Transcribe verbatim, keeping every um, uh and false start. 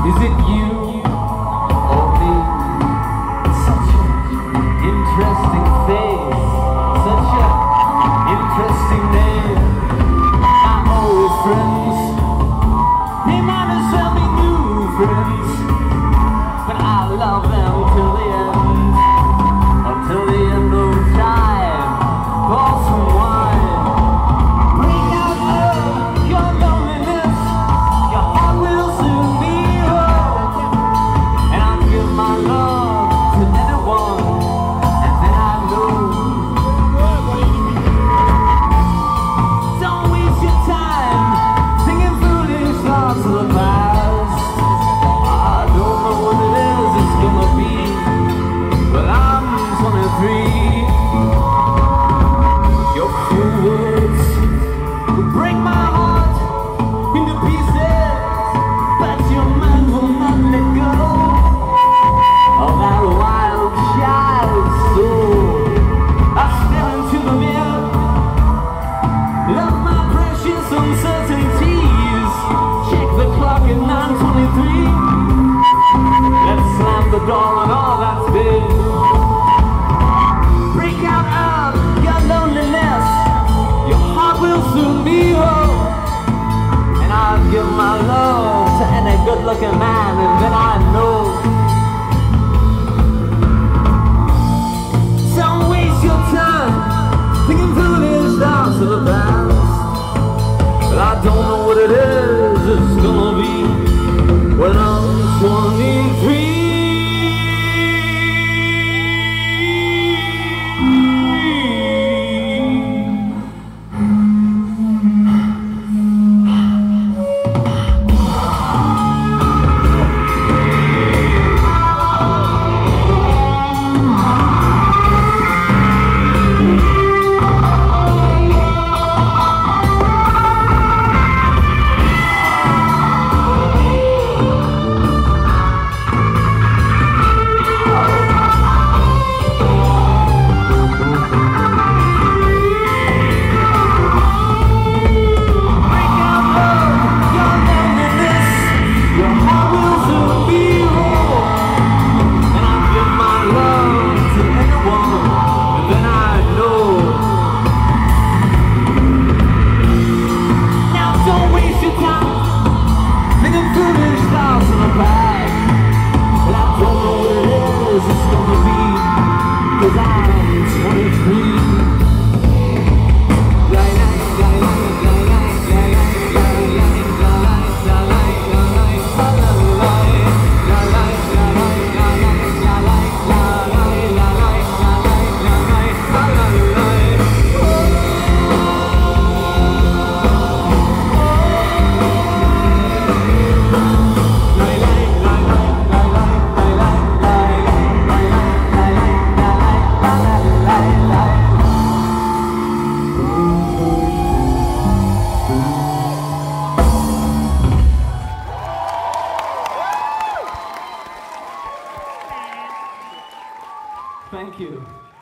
Is it you or me? Such an interesting face, such an interesting name. My old friends, they might as well be new friends, but I love them till the end, until the end of time. Pour some wine, bring out love, your loneliness, your heart will soon be whole, and I'll give my love to anyone, and then I know. Don't waste your time thinking foolish thoughts of the past. I don't know what it is it's gonna be, but I'm twenty-three. Your few words will break my heart into pieces, but your mind will not let go of that wild child soul. I stare into the mirror, love my precious uncertainties. Check the clock at nine twenty-three. Let's slam the door on all that's been. Break out of your loneliness, your heart will soon be whole, and I'll give my love to any good-looking man, and then I know. Don't waste your time thinking foolish thoughts of the past, but I don't know what it is it's gonna be when I'm twenty-three. Thank you.